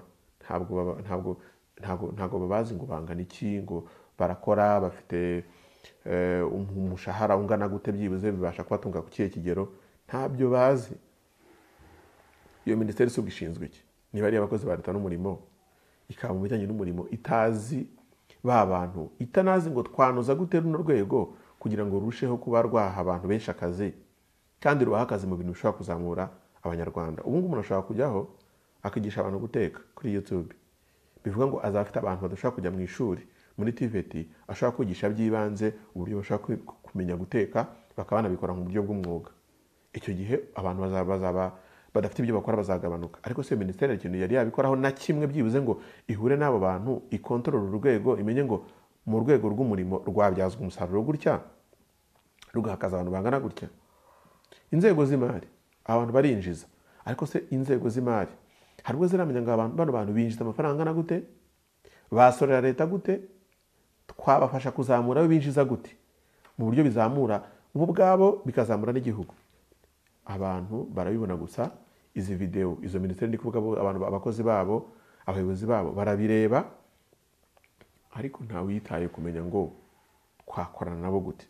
ntabwo babazi ngo bangana iki, ngo barakora bafite umushahara ungana gute, byibuze bibasha kubatunga ku kihe kigero, ntabyo bazi. Iyo minisiteri si ubwishinzwe iki? Niba ari abakozi ba leta n'umurimo, ikaba mu bijyanye n'umurimo itazi ba bantu, itanazi ngo twanoza gute runo rwego kugira ngo rurusheho kuba rwaha abantu benshi akazi, kandi rubaha akazi mu bintu bishobora kuzamura abanyarwanda. Ubu ngubu umuntu ashobora kujyaho akigisha abantu guteka kuri YouTube, bivuga ngo azafite abantu badashobora kujya mu ishuri muri TVET, ashobora kwigisha by'ibanze uburyo bashobora kumenya guteka, bakaba banabikora mu buryo bw'umwuga. Icyo gihe abantu bazaba badafite ibyo bakora bazagabanuka. Ariko se minisiteri ikintu yari yabikoraho na kimwe, byibuze ngo ihure n'abo bantu, ikontorora urwego, imenye ngo mu rwego rw'umurimo rwabyazwa umusaruro gutya, rugahakaza abantu bangana gutya. Inzego z'imari abantu barinjiza, ariko se inzego z'imari hari ubwo ziramenya ngo bano bantu binjiza amafaranga angana gute, basorera leta gute, twabafasha kuzamura aho binjiza gute, mu buryo bizamura bo ubwabo bikazamura n'igihugu. Abantu barabibona gusa, izi video izo minisiteri ndi kuvuga abantu abakozi babo, abayobozi babo barabireba, ariko nta witaye kumenya ngo twakorana nabo gute.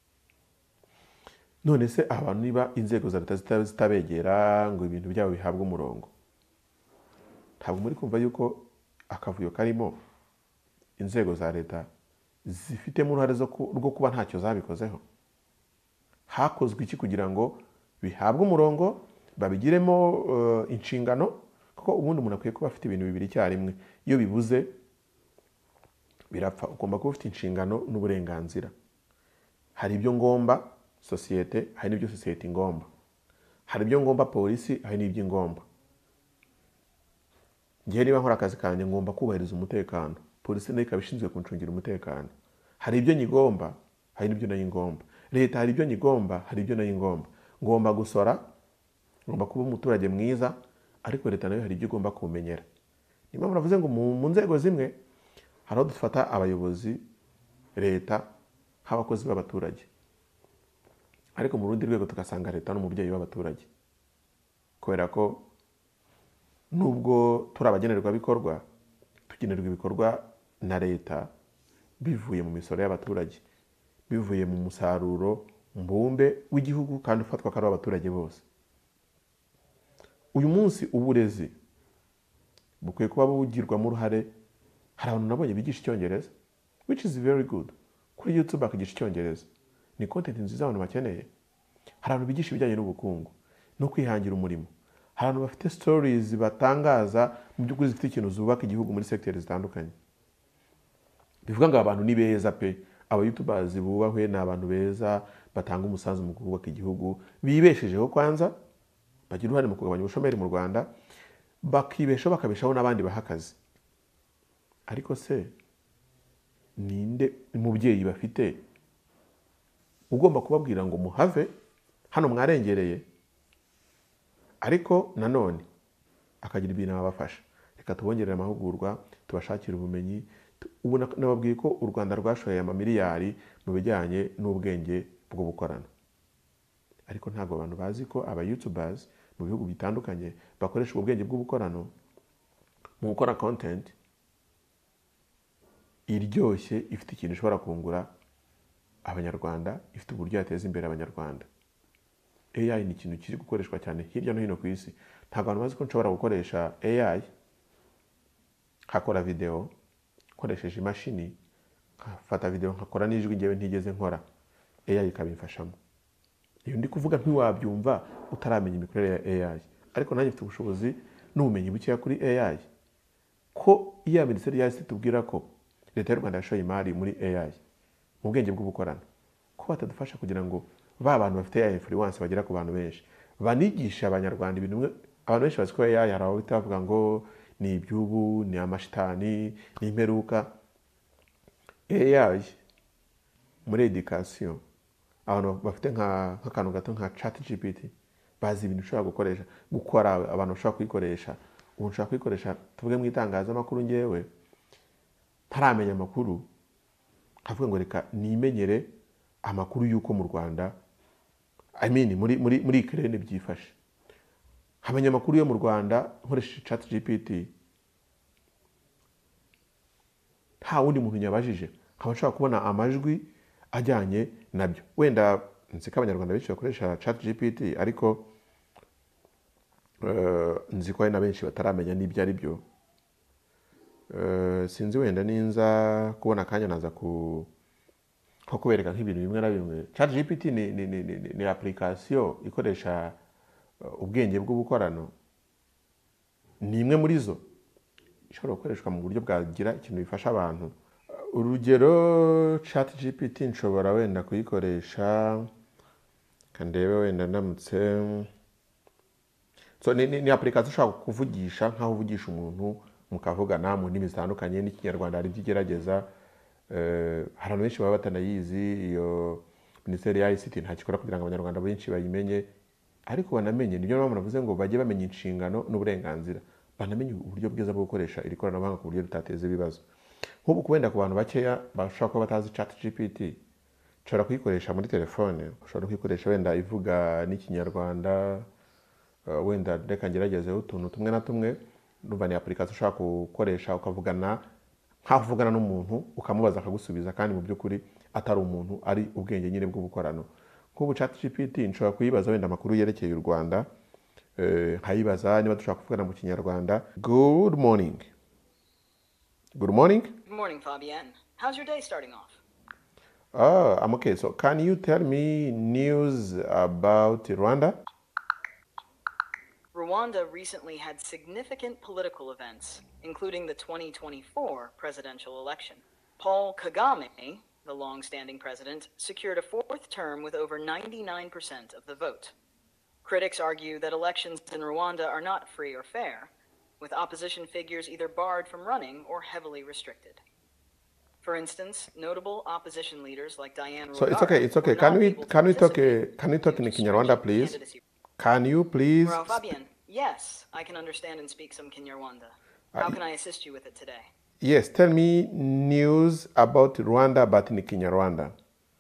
None se abantu niba inzego za leta zitabegera ngo ibintu byabo bihabwe umurongo, ntabwo muri kumva yuko akavuyo karimo inzego za leta zifitemo uruhare rwo kuba ntacyo zabikozeho? Hakozwe iki kugira ngo bihabwe umurongo, babigiremo inshingano? Kuko ubundi umuntu akwiye kuba afite ibintu bibiri icyarimwe. Iyo bibuze birapfa. Ugomba kuba ufite inshingano n'uburenganzira. Hari ibyo ngomba sosiyete, hari n'ibyo sosiyete ingomba. Hari ibyo ngomba polisi, hari n'ibyo ingomba. Ngiye niba nkora akazi kanjye ngomba kubahiriza umutekano, polisi nayo ikaba ishinzwe kuncungira umutekano. Hari ibyo nyigomba, hari n'ibyo nayo ingomba. Leta hari ibyo nyigomba, hari ibyo nayo ingomba. Ngomba gusora, ngomba kuba umuturage mwiza, ariko leta nayo hari ibyo igomba kumenyera. Niba muravuze ngo mu nzego zimwe hari aho dufata abayobozi leta nk'abakozi b'abaturage, ariko mu rundi rwego tugasanga leta n'umubyeyi w'abaturage, kubera ko nubwo turi abagenerwabikorwa, tugenerwa ibikorwa na leta bivuye mu misoro y'abaturage, bivuye mu musaruro mbumbe w'igihugu, kandi ufatwa ko ari abaturage bose. Uyu munsi uburezi bukwiye kuba bugirwamo uruhare. Hari abantu nabonye bigisha Icyongereza, which is very good. Kuri YouTube bakigisha Icyongereza, ni content nziza abantu bakeneye. Hari abantu bigisha ibijyanye n'ubukungu no kwihangira umurimo. Hari abantu bafite stories batangaza mu by'ukuri zifite ikintu zubaka igihugu muri sectors zitandukanye. Bivuga ngo abantu ni beza pe, aba YouTubers bubahwe ni abantu beza, batanga umusanzu mu kubaka igihugu, bibeshejeho kwanza, bagira uruhare mu kugabanya ubushomeri mu Rwanda, bakibeshaho bakabeshaho n'abandi bahakazi. Ariko se ninde umubyeyi bafite ugomba kubabwira ngo muhave hano mwarengereye, ariko nanone akagira ibintu abafasha? Reka tubongerere amahugurwa, tubashakire ubumenyi. Ubu nababwiye ko u Rwanda rwashoye amamiliyari mu bijyanye n'ubwenge bwo gukorana, ariko ntabwo abantu bazi ko aba YouTubers mu bihugu bitandukanye bakoresha ubwenge bw'ubukorano mu gukora content iryoshye, ifite ikintu ishobora kungura abanyarwanda, ifite uburyo yateza imbere abanyarwanda. AI ni ikintu kiri gukoreshwa cyane hirya no hino ku isi. Ntabwo abantu bazi ko nshobora gukoresha AI nkakora video nkoresheje imashini, nkafata video nkakora n'ijwi ngewe ntigeze nkora, AI ikabimfashamo. Iyo ndi kuvuga ntiwabyumva utaramenya imikorere ya AI, ariko nanjye mfite ubushobozi n'ubumenyi bukeya kuri AI. Ko iya minisiteri yahise tubwira ko leta y'u Rwanda yashoye imari muri AI mu bwenge bw'ubukorano, ko batadufasha kugira ngo ba bantu bafite AI influence bagera ku bantu benshi, banigisha abanyarwanda ibintu bimwe. Abantu benshi bazi ko AI hari abo bita bavuga ngo ni iby'ubu, ni amashitani, ni imperuka. AI muri education abantu bafite nk'akantu gato nka ChatGPT bazi ibintu ushobora gukoresha gukora abantu bashobora kuyikoresha ubu nshobora kuyikoresha tuvuge mu itangazamakuru ngewe ntaramenya amakuru havuga ngo reka nimenyere amakuru y'uko mu Rwanda muri Ukraine byifashe hamenya amakuru yo mu Rwanda nkoresheje ChatGPT nta wundi muntu nyabajije nkaba nshobora kubona amajwi ajyanye nabyo wenda nzi ko abanyarwanda benshi bakoresha ChatGPT ariko nzi ko hari na benshi bataramenya n'ibyo ari byo sinzi wenda ninza kubona akanya naza nko kubereka nk'ibintu bimwe na bimwe. ChatGPT ni application ikoresha ubwenge bw'ubukorano, ni imwe muri zo ishobora gukoreshwa mu buryo bwagira ikintu bifasha abantu. Urugero ChatGPT nshobora wenda kuyikoresha kandebe wenda ndamutse ni application ushobora kuvugisha nkaho uvugisha umuntu mukavugana mu ndimi zitandukanye n'ikinyarwanda hari byigerageza. Hari abantu benshi baba batanayizi, iyo Minisiteri ya ICT nta gikora kugira ngo abanyarwanda benshi bayimenye, ariko banamenye. Nibyo mpamvu navuze ngo bajye bamenya inshingano n'uburenganzira, banamenye uburyo bwiza bwo gukoresha iri koranabuhanga ku buryo ritateza ibibazo. Nk'ubu kubenda ku bantu bakeya bashobora kuba batazi ChatGPT, ushobora kuyikoresha muri telefone, ushobora kuyikoresha wenda ivuga n'ikinyarwanda, wenda reka ngeragezeho utuntu tumwe na tumwe. Numva ni application ushobora gukoresha ukavugana nkaho uvugana n'umuntu ukamubaza akagusubiza, kandi mu by'ukuri atari umuntu, ari ubwenge nyine bw'ubukorano. Nk'ubu ChatGPT nshobora kuyibaza wenda amakuru yerekeye u Rwanda, nkayibaza niba dushobora kuvugana mu kinyarwanda. Good morning. Good morning. Good morning, Fabienne. How's your day starting off? I'm okay. So can you tell me news about Rwanda? Rwanda recently had significant political events, including the 2024 presidential election. Paul Kagame, the long-standing president, secured a fourth term with over 99% of the vote. Critics argue that elections in Rwanda are not free or fair, with opposition figures either barred from running or heavily restricted. For instance, notable opposition leaders like Diane So Rwigara it's okay. were not able to Can we talk participate in due to Kinyarwanda, stringent please? candidacy. Can you please? Well, Fabian, yes, I can understand and speak some Kinyarwanda. How can I assist you with it today? Yes, tell me news about Rwanda, but in Kinyarwanda.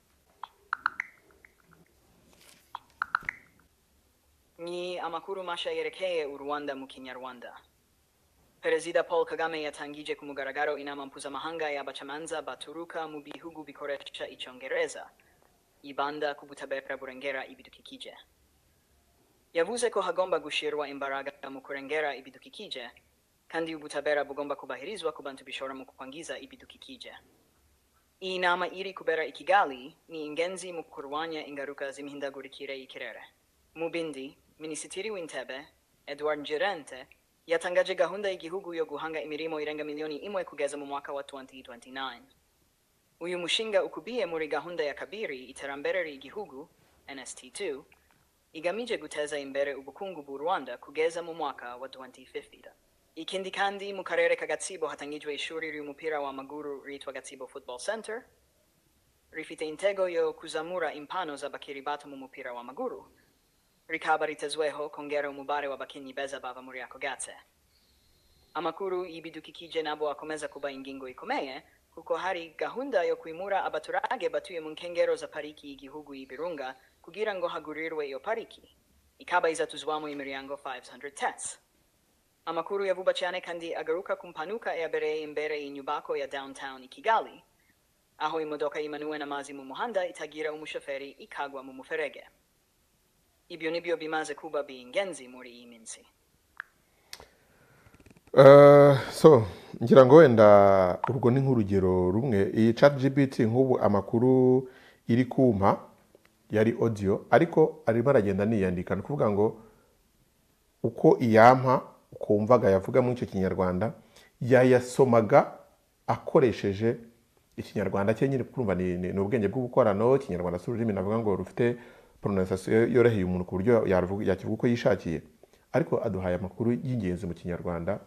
Ni amakuru masha yerekeye u Rwanda mu Kinyarwanda. Perezida Paul Kagame yatangije ku mugaragaro inama mpuzamahanga y'abacamanza baturuka mu bihugu bikoresha icyongereza ibanda ku butabera burengera ibidukikije. Yavuze ko hagomba gushirwa imbaraga mu kurengera ibidukikije, kandi ubutabera bugomba kubahirizwa ku bantu bishora mu kwangiza ibidukikije. Iyi nama iri kubera i Kigali ni ingenzi mu kurwanya ingaruka z'imihindagurikire y'ikirere. Mu bindi, Minisitiri w'Intebe Edward Ngirente yatangaje gahunda y'igihugu yo guhanga imirimo irenga miliyoni imwe kugeza mu mwaka wa 2029. Uyu mushinga ukubiye muri gahunda ya kabiri iterambere ry'igihugu NST2 igamije guteza imbere ubukungu bw'u Rwanda kugeza mu mwaka wa 2050. Ikindi kandi mu karere ka Gatsibo hatangijwe ishuri ry'umupira w'amaguru ryitwa Gatsibo Football Center, rifite intego yo kuzamura impano z'abakiri bato mu mupira w'amaguru, rikaba ritezweho kongera umubare w'abakinnyi beza bava muri ako gatse. Amakuru y'ibidukikije nabo akomeza kuba ingingo ikomeye, kuko hari gahunda yo kwimura abaturage batuye mu nkengero za pariki y'igihugu y'Ibirunga kugira ngo hagurirwe iyo pariki, ikaba izatuzwamo imiryango 500 tets. Amakuru ya vuba cyane kandi agaruka ku mpanuka yabereye imbere y'inyubako ya downtown i Kigali, aho imodoka yimanuwe n'amazi mu muhanda itagira umushoferi ikagwa mu muferege. Ibyo nibyo bimaze kuba ingenzi muri iyi minsi. So ngira ngo wenda urwo ni nk'urugero rumwe. Iyi ChatGPT nk'ubu amakuru iri kumpa yari audio, ariko arimo aragenda niyandika. Ni kuvuga ngo uko iyampa ukumvaga yavuga mu icyo kinyarwanda yayasomaga akoresheje ikinyarwanda cye nyine, kumva ni ubwenge bw'ubukorano. Ikinyarwanda si ururimi navuga ngo rufite pronunciation yoroheye umuntu ku buryo yakivuga uko yishakiye, ariko aduhaye amakuru y'ingenzi mu kinyarwanda,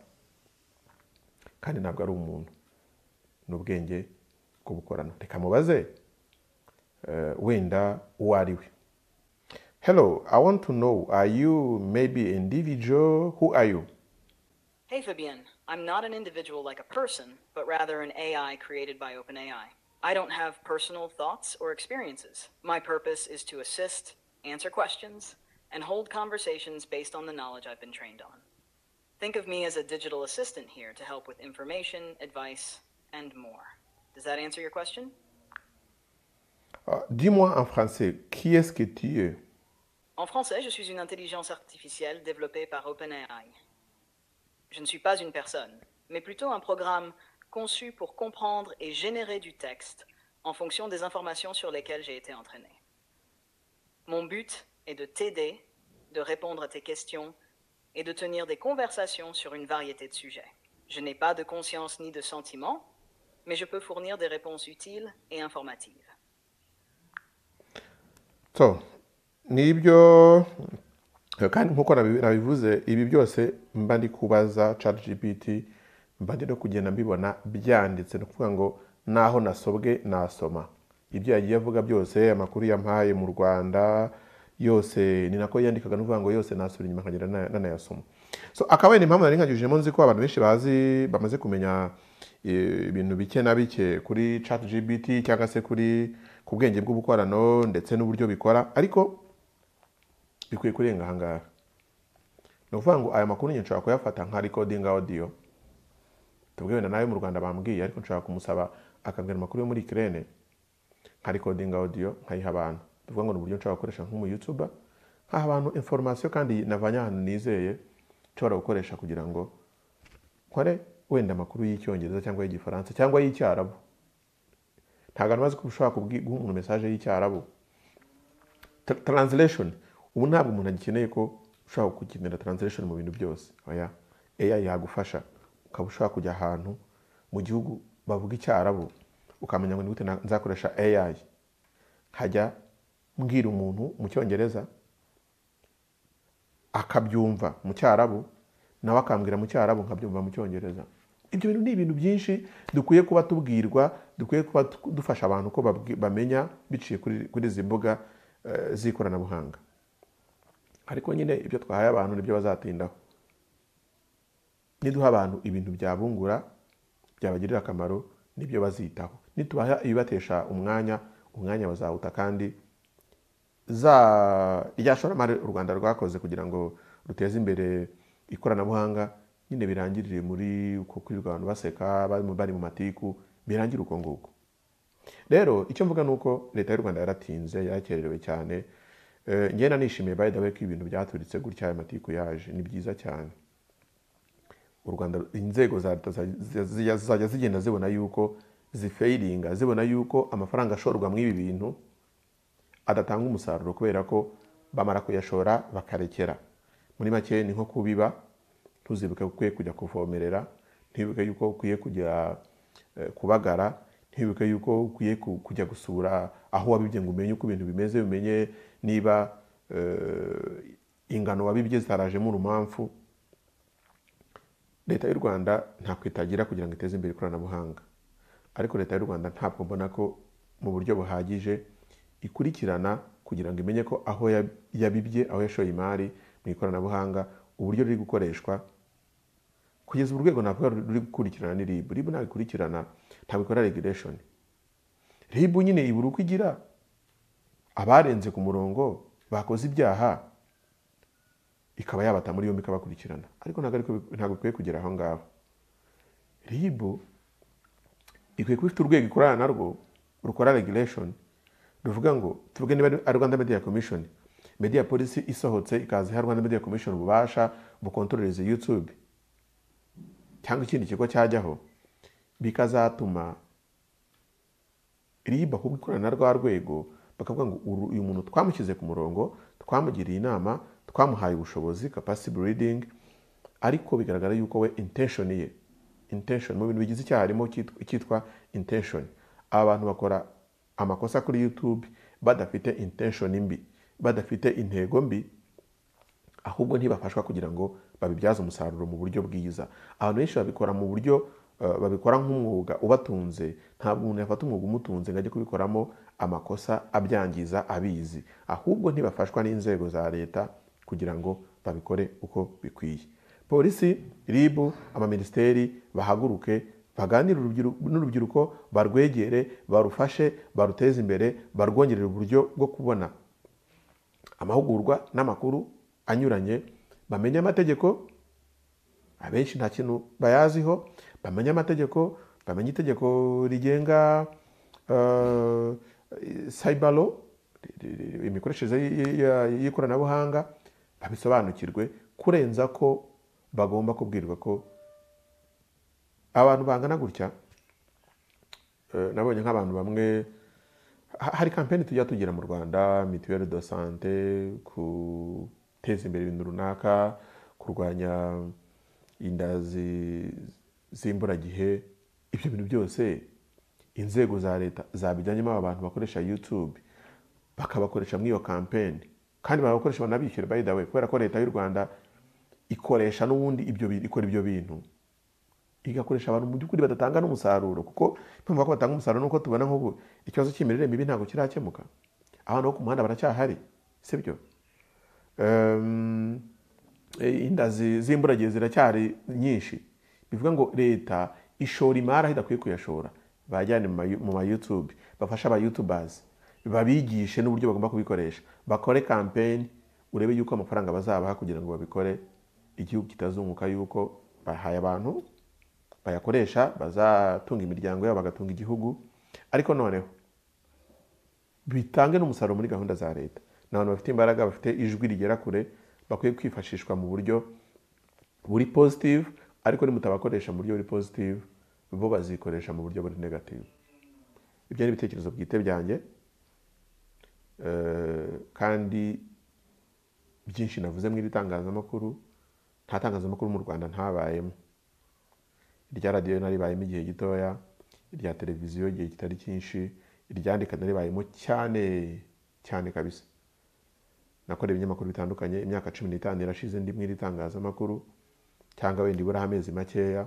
kandi ntabwo ari umuntu, ni ubwenge bw'ubukorano. Reka mubaze wenda uwo ari we. Hello, I want to know, are you maybe individual? Who are you? Hey Fabian, I'm not an individual like a person, but rather an AI created by OpenAI. I don't have personal thoughts or experiences. My purpose is to assist, answer questions, and hold conversations based on the knowledge I've been trained on. Think of me as a digital assistant here to help with information, advice, and more. Does that answer your question? Dis-moi en français, qui est-ce que tu es? En français, je suis une intelligence artificielle développée par OpenAI. Je ne suis pas une personne, mais plutôt un programme conçu pour comprendre et générer du texte en fonction des informations sur lesquelles j'ai été entraîné. Mon but est de t'aider, de répondre à tes questions et de tenir des conversations sur une variété de sujets. Je n'ai pas de conscience ni de sentiment, mais je peux fournir des réponses utiles et informatives. So, nibyo kandi nkuko nabivuze ibi byose mba ndi kubaza ChatGPT, mba ndi no kugenda mbibona byanditse, no kuvuga ngo naho nasobwe nasoma ibyo yagiye avuga byose, amakuru yampaye mu Rwanda yose ni nako yandikaga, no kuvuga ngo yose nasubira inyuma nkagenda nanayasoma. So akaba ni impamvu nari nkajujemo, nzi ko abantu benshi bamaze kumenya ibintu bike na bike kuri ChatGPT cyangwa se ku bwenge bw'ubukorano ndetse n'uburyo bikora, ariko bikwiye kurenga ahangaha. Ni ukuvuga ngo aya makuru nshobora kuyafata nka recording audio, tubwiwe na nawe mu Rwanda bambwiye, ariko nshobora kumusaba akabwira amakuru yo muri Ukraine nka recording audio nkayiha abantu. Tuvuga ngo ni uburyo nshobora gukoresha nk'umu YouTuber, nkaha abantu information kandi navanye ahantu nizeye, nshobora gukoresha kugira ngo nkore wenda amakuru y'Icyongereza cyangwa y'Igifaransa cyangwa y'Icyarabu. Ntabwo namaze gushaka guha umuntu message y'Icyarabu. Translation, ubu ntabwo umuntu agikeneye ko ushobora kugenera translation mu bintu byose. Oya, AI yagufasha ukaba ushobora kujya ahantu mu gihugu bavuga Icyarabu, ukamenya ngo ni gute nzakoresha AI hajya mbwira umuntu mu Cyongereza akabyumva mu Cyarabu, nawe akambwira mu Cyarabu nkabyumva mu Cyongereza. Ibyo bintu ni ibintu byinshi dukwiye kuba tubwirwa, dukwiye kuba dufasha abantu ko bamenya biciye kuri izi mbuga z'ikoranabuhanga. Ariko nyine ibyo twahaye abantu nibyo bazatindaho. Niduha abantu ibintu byabungura, byabagirira akamaro, nibyo bazitaho. Nitubaha ibibatesha umwanya bazawuta, kandi rya shoramari u Rwanda rwakoze kugira ngo ruteze imbere ikoranabuhanga nyine birangirire muri uko kwirirwa abantu baseka bari mu matiku, birangire uko nguko. Rero icyo mvuga nuko leta y'u Rwanda yaratinze, yarakererewe cyane. Ngena nishimiye by the way ko ibintu byaturitse gutya aya matiku yaje, ni byiza cyane. U Rwanda inzego za leta zajya zigenda zibona yuko zifailinga, zibona yuko amafaranga ashorwa mu ibi bintu adatanga umusaruro, kubera ko bamara kuyashora bakarekera. Muri make ni nko kubiba, tuzibuke ukwiye kujya kuvomerera, ntibuke yuko ukwiye kujya kubagara, ntibuke yuko ukwiye kujya gusura aho wabibye ngo umenye uko ibintu bimeze, umenye niba ingano wabibye zitarajemo urumamfu. Leta y'u Rwanda nta kwitagira kugira ngo iteze imbere ikoranabuhanga, ariko leta y'u Rwanda ntabwo mbona ko mu buryo buhagije ikurikirana kugira ngo imenye ko aho yabibye, aho yashoye imari mu ikoranabuhanga, uburyo ruri gukoreshwa, kugeza urwego ntabwo ruri gukurikirana ni RIB. RIB ntabwo ikurikirana, ntabwo ikora regulation. RIB nyine ibura uko igira abarenze ku murongo bakoze ibyaha, ikaba yabata muri yombi ikabakurikirana, ariko ntabwo ikwiye kugera aho ngaho. RIB ikwiye kuba ifite urwego ikorana narwo rukora regulation, ruvuga ngo tuvuge niba ari Rwanda Media Commission, Media Policy isohotse ikaza Rwanda Media Commission ububasha bukontorereza YouTube cyangwa ikindi kigo cyajyaho, bikazatuma RIB ahubwo ikorana na rwa rwego, bakavuga ngo uyu muntu twamushyize ku murongo, twamugiriye inama, twamuhaye ubushobozi, capacity building, ariko bigaragara yuko we intention mu bintu bigize icyaha harimo icyitwa intention. Abantu bakora amakosa kuri YouTube badafite intention mbi, badafite intego mbi, ahubwo ntibafashwa kugira ngo babibyaze umusaruro mu buryo bwiza. Abantu benshi babikora mu buryo babikora nk'umwuga ubatunze, ntabwo umuntu yafata umwuga umutunze ngo ajye kubikoramo amakosa abyangiza abizi, ahubwo ntibafashwa n'inzego za leta kugira ngo babikore uko bikwiye. Polisi, RIB, amaministeri bahaguruke baganire n'urubyiruko, barwegere, barufashe, baruteze imbere, barwongerera uburyo bwo kubona amahugurwa n'amakuru anyuranye, bamenye amategeko, abenshi nta kintu bayaziho, bamenye amategeko, bamenye itegeko rigenga cyber law, imikoreshereze y'ikoranabuhanga, babisobanukirwe, kurenza ko bagomba kubwirwa ko abantu bangana gutya. Nabonye nk'abantu bamwe, hari kampeni tujya tugira mu Rwanda, mituelle de santé, guteza imbere ibintu runaka, kurwanya inda z'imburagihe. Ibyo bintu byose inzego za leta zabijyanyemo abantu bakoresha YouTube bakabakoresha muri iyo kampeni, kandi bagakoresha banabishyura by the way, kubera ko leta y'u Rwanda ikoresha n'ubundi ikora ibyo bintu, igakoresha abantu mu by'ukuri badatanga n'umusaruro, kuko impamvu ko batanga umusaruro nuko tubona nk'ubu ikibazo cy'imirire mibi ntabwo kirakemuka, abantu bo ku muhanda baracyahari, sibyo? Inda z'imburagihe ziracyari nyinshi, bivuga ngo leta ishora imari aho idakwiye kuyashora, bajyane mu ma YouTube, bafasha aba YouTubers, babigishe n'uburyo bagomba kubikoresha, bakore campaign, urebe yuko amafaranga bazabaha kugira ngo babikore igihugu kitazunguka, yuko bahaye abantu bayakoresha bazatunga imiryango yabo, bagatunga igihugu, ariko noneho bitange n'umusaruro muri gahunda za leta. N'abantu bafite imbaraga, bafite ijwi rigera kure, bakwiye kwifashishwa mu buryo buri positive, ariko nimutabakoresha mu buryo buri positive, bo bazikoresha mu buryo buri negative. Ibyo ni ibitekerezo bwite byanjye, kandi byinshi navuze mu itangazamakuru, nta tangazamakuru mu Rwanda ntabayemo. Irya radiyo naribayemo igihe gitoya, irya televiziyo igihe kitari cyinshi, iryandika naribayemo cyane kabisa. Nakoreye ibinyamakuru bitandukanye, imyaka 15 irashize ndi mu itangazamakuru, cyangwa wenda ibura amezi makeya.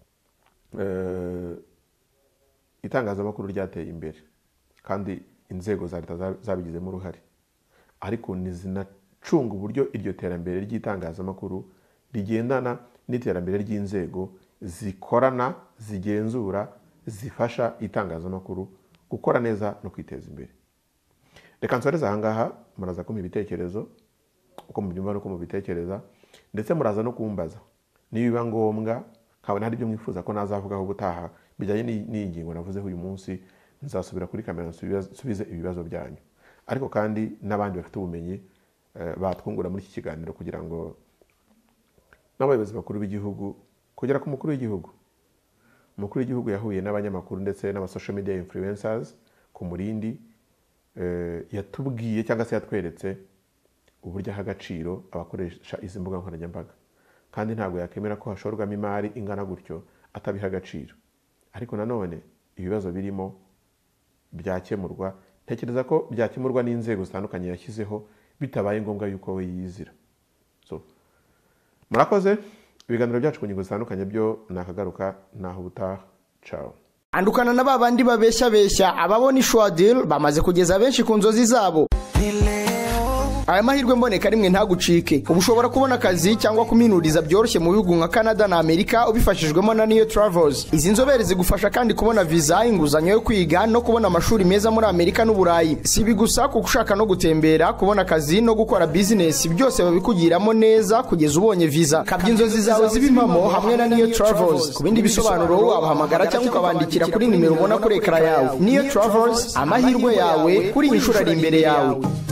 Itangazamakuru ryateye imbere, kandi inzego za leta zabigizemo uruhare, ariko nizinacunga uburyo iryo terambere ry'itangazamakuru rigendana n'iterambere ry'inzego zikorana, zigenzura, zifasha itangazamakuru gukora neza no kwiteza imbere. Reka nsoreze aha ngaha, muraza kumpa ibitekerezo uko mubyumva n'uko mubitekereza, ndetse muraza no kumbaza nibiba ngombwa, nkabona hari ibyo mwifuza ko nazavugaho ubutaha bijyanye n'iyi ngingo navuzeho uyu munsi, nzasubira kuri kamera nsubize ibibazo byanyu. Ariko kandi n'abandi bafite ubumenyi batwungura muri iki kiganiro, kugira ngo n'abayobozi bakuru b'igihugu, kugera ku mukuru w'igihugu. Umukuru w'igihugu yahuye n'abanyamakuru ndetse n'aba social media influencers ku Murindi, yatubwiye cyangwa se yatweretse uburyo aha agaciro abakoresha izi mbuga nkoranyambaga, kandi ntabwo yakemera ko hashorwamo imari ingana gutyo atabiha agaciro. Ariko nanone ibibazo birimo byakemurwa, ntekereza ko byakemurwa n'inzego zitandukanye yashyizeho, bitabaye ngombwa yuko we yizira. Murakoze. Ibiganiro byacu ku ngingo zitandukanye byo nakagaruka naho ubutaha. Ciao. Andukana na babandi babeshya ababona ishwa deal bamaze kugeza benshi ku nzozi zabo. Aya mahirwe mboneka rimwe ntagucike. Ubushobora kubona akazi cyangwa kuminuriza byoroshye mu bihugu nka Canada na Amerika ubifashijwemo na Neo Travels. Izi nzobere zigufasha kandi kubona visa, inguzanyo yo kwiga no kubona amashuri meza muri Amerika n'Uburayi. Si bigusa kuko ushaka no gutembera, kubona akazi no gukora business, byose babikugiramo neza kugeza ubonye visa. Kabya inzozi zawe zibimamo hamwe na Neo Travels. Ku bindi bisobanuro wabahamagara cyangwa ukabandikira kuri nimero ubona kuri ekara yawe. Neo Travels, amahirwe yawe kuri inshuro ari imbere yawe.